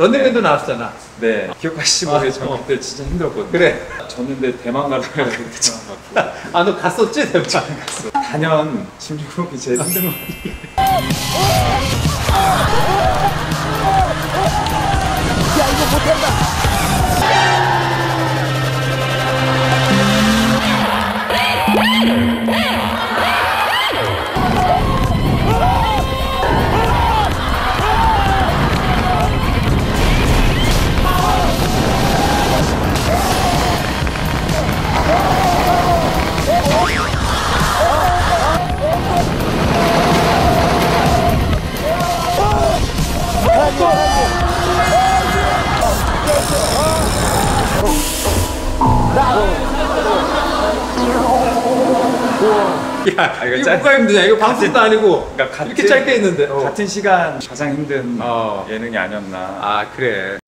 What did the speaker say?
런닝맨도 나왔잖아. 네. 기억하시지 모르겠지만 그때 진짜 힘들었거든요. 그래. 졌는데 대만 가려고 해가지고 그때 처음 갔고. 아, 너 갔었지? 대박. 단연 16호흡이 제일 힘든 거. 야 이거 못한다. 야, 이거 이거 짧- 뭐가 힘드냐? 이거 방송도 아니고 그러니까 이렇게 짧게 했는데. 같은 시간 가장 힘든 어. 예능이 아니었나. 아, 그래.